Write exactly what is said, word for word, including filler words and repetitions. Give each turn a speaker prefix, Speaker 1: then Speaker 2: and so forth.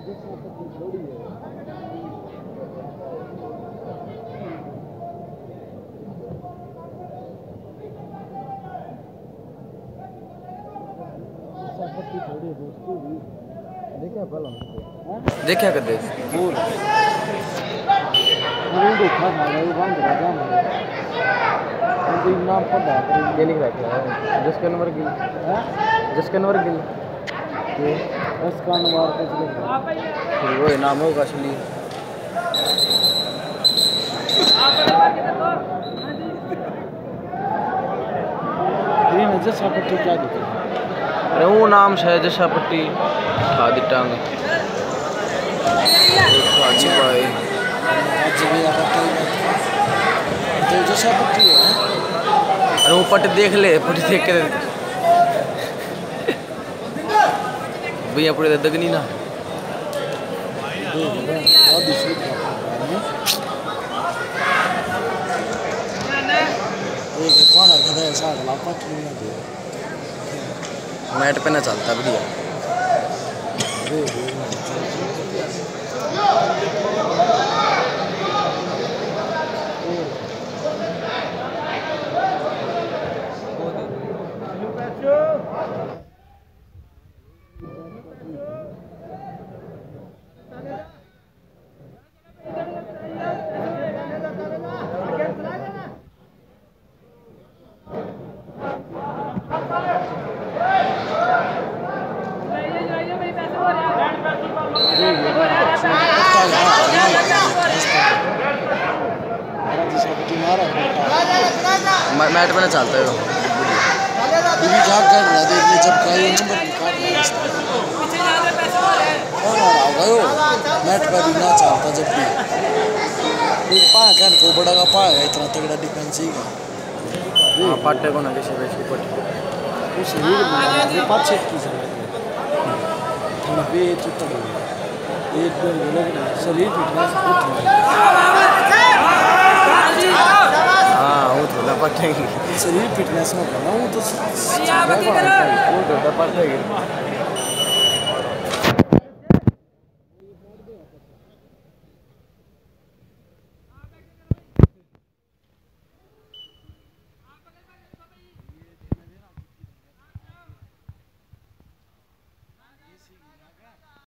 Speaker 1: देखा पहला
Speaker 2: देखा कर दे
Speaker 1: फूल मैं देखा था वो बंद राजा में उनका नाम पता है
Speaker 2: ये लिख रखा है जिसका नंबर गिल
Speaker 1: है
Speaker 2: जिसका नंबर गिल
Speaker 1: ये इसका नंबर कुछ लिख रहा
Speaker 2: है वो नाम होगा असली
Speaker 1: ये मैं जैसा पट्टी क्या दिखा
Speaker 2: अरे वो नाम है जैसा पट्टी खादी टांग खादी भाई
Speaker 1: आज भी आप तो जैसा पट्टी है
Speaker 2: अरे वो पट्टी देख ले पट्टी देख के भैया पूरे दगनी ना मैट पे ना चलता बढ़िया मैट पे ना चलता है
Speaker 1: बीबी जाग कर रहा देखने जब कई नंबर निकाल रहा है गयो मैट पर भी ना चलता जब भी कोई पा कर को बड़ा का पा है इतना तगड़ा डिफेंस ही का
Speaker 2: हां पाटे को ना किसी वैसे पट
Speaker 1: वो शरीर में ये पांच छह की जगह थोड़ा पे चुत्ता एक बार बोला कि शरीर फिटनेस बहुत
Speaker 2: हां वो थोड़ा पटेगी
Speaker 1: शरीर फिटनेस में करना वो तो
Speaker 2: वो तो पटेगी